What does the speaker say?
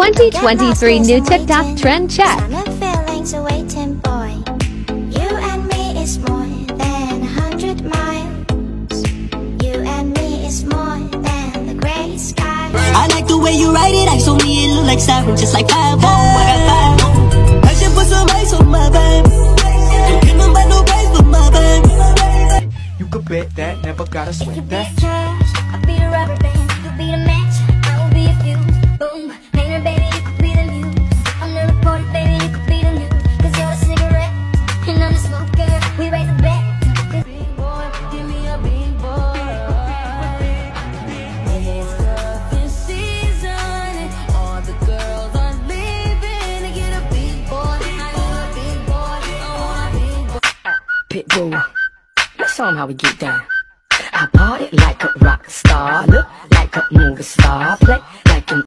2023 new TikTok trend check. Summer feelings awaiting, boy. You and me is more than 100 miles. You and me is more than the gray sky. I like the way you write it, I saw me, it look like siren, just like 5-0. I got 5-0. I should put some ice on my back. Don't give them by no price but my back. You could bet that, never gotta sweat You be that. a cash, I'll be a rubber band. You be the match, I will be a fuse. Boom, painter, baby, you could be the muse. I'm the reporter, baby, you could be the news. Cause you're the cigarette, and I'm the smoker. We raise a bet. Big boy, give me a big boy. It's cuffing season, and all the girls are leaving to get a big boy. I want a big boy, I want a big boy. Pitbull, let's show 'em how we get down. I party like a rock star, look like a movie star, play